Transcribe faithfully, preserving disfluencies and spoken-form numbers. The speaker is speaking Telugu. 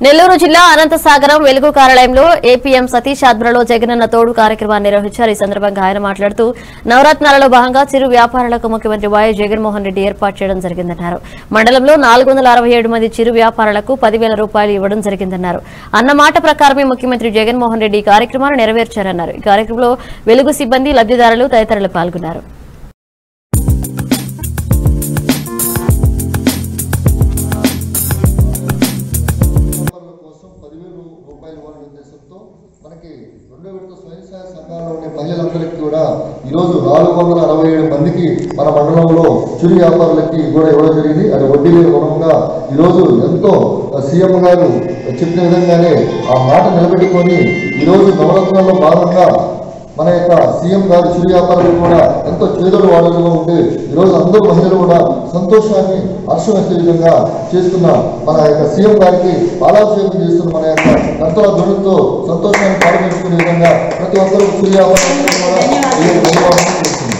నెల్లూరు జిల్లా అనంతసాగరం వెలుగు కార్యాలయంలో ఏపీఎం సతీష్ ఆధ్వర్యంలో జగనన్న తోడు కార్యక్రమాన్ని నిర్వహించారు. ఈ సందర్భంగా ఆయన మాట్లాడుతూ నవరత్నాలలో భాగంగా చిరు వ్యాపారులకు ముఖ్యమంత్రి వైఎస్ జగన్మోహన్ రెడ్డి ఏర్పాటు చేయడం జరిగిందన్నారు. మండలంలో నాలుగు వందల అరవై ఏడు మంది చిరు వ్యాపారులకు పదివేల రూపాయలు ఇవ్వడం జరిగిందన్నారు. అన్న మాట ప్రకారమే ముఖ్యమంత్రి జగన్మోహన్ రెడ్డి ఈ కార్యక్రమాన్ని నెరవేర్చారన్నారు. ఈ కార్యక్రమంలో వెలుగు సిబ్బంది, లబ్దిదారులు తదితరులు పాల్గొన్నారు. మహిళలందరికీ కూడా ఈరోజు నాలుగు వందల అరవై ఏడు మందికి మన మండలంలో చిరు వ్యాపారులకి కూడా ఇవ్వడం జరిగింది. అది వడ్డీ లేని రుణంగా ఈరోజు ఎంతో సీఎం గారు చెప్పిన విధంగానే ఆ మాట నిలబెట్టుకొని ఈరోజు నవరత్నాల్లో భాగంగా మన యొక్క సీఎం గారు చిరు వ్యాపారులు కూడా ఎంతో చేదోడు వాడుకగా ఉంటే ఈరోజు అందరూ మహిళలు కూడా సంతోషాన్ని హర్షం వచ్చే విధంగా చేస్తున్న మన యొక్క సీఎం గారికి పాలాభిషేకం చేస్తున్న మన యొక్క కర్తల ధ్వనితో సంతోషాన్ని పాల్గొంచుకునే విధంగా ప్రతి ఒక్కరూ చిరు వ్యాపారులు కూడా చేస్తున్నారు.